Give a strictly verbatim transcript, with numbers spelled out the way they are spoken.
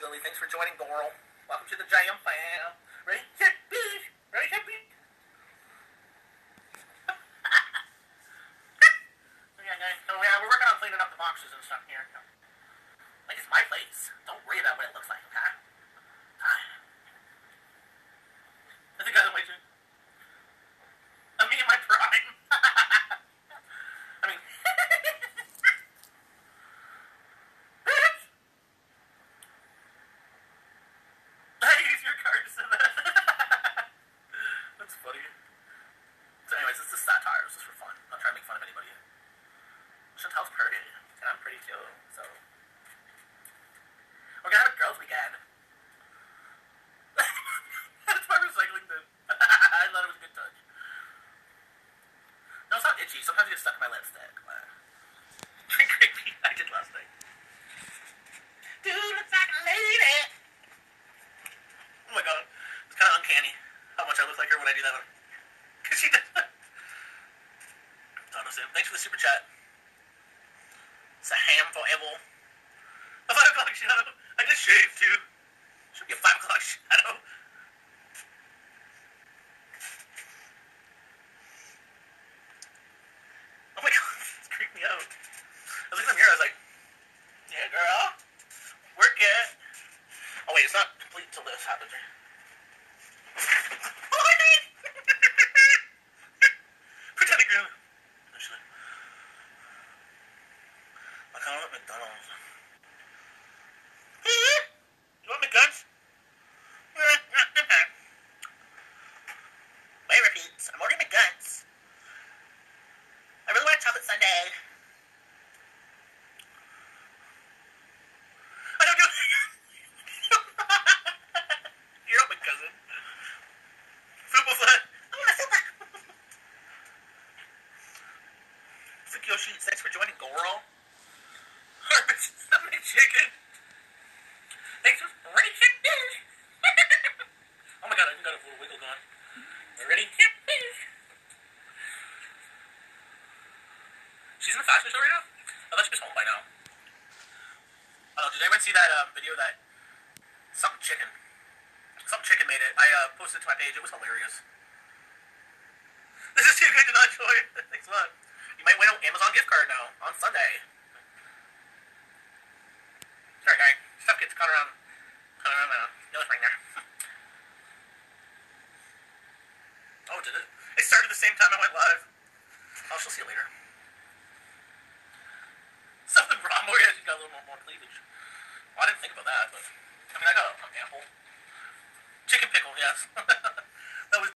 Billy. Thanks for joining, Doral. Welcome to the SJAM fam. Ready, set, beef. Ready, set, beef. So yeah, guys. So yeah, we're working on cleaning up the boxes and stuff here. Like it's my place. Don't worry about what it looks like, okay? I think I don't wait to. I'm me in my prime. I mean. That's funny. So anyways, this is satire. This is for fun. I'm not trying to make fun of anybody. Chantel's pretty, and I'm pretty too, so. We're gonna have a girls' weekend. That's my recycling bin. I thought it was a good touch. No, it's not itchy. Sometimes it gets stuck in my lipstick. Drink creepy. I did last night. Dude, looks like a lady. Oh my god. It's kind of uncanny how much I look like her when I do that one. Because she does that. Thanks for the super chat. It's a ham forever. A five o'clock shadow. I just shaved too. Should be a five o'clock shadow. Oh my god, it's creeped me out. I was looking in the mirror, I was like, yeah girl, work it. Oh wait, it's not complete until this happens, right? Oh my god! Pretending girl. Actually. I kind of want McDonald's. You want McGuns? Wait, repeat. I'm ordering McGuns. I really want a chocolate sundae. I don't do it. You're not my cousin. Fupa flat. I want a fupa. Sick Yoshi, thanks for joining, girl. Harvest my chicken. Thanks for ready chicken. Oh my god, I even got a little wiggle going. You ready? She's in the fashion show right now? I thought she was home by now. Oh, did anyone see that um, video that something chicken? Something chicken made it. I uh, posted it to my page. It was hilarious. This is too good to not join. Thanks a lot. You might win an Amazon gift card now on Sunday. Sorry, guy. Stuff gets caught around. Caught around my nose right there. Oh, did it? It started the same time I went live. Oh, she'll see you later. Something wrong where you got a little more, more cleavage. Well, I didn't think about that, but I mean, I got an ample chicken pickle, yes. That was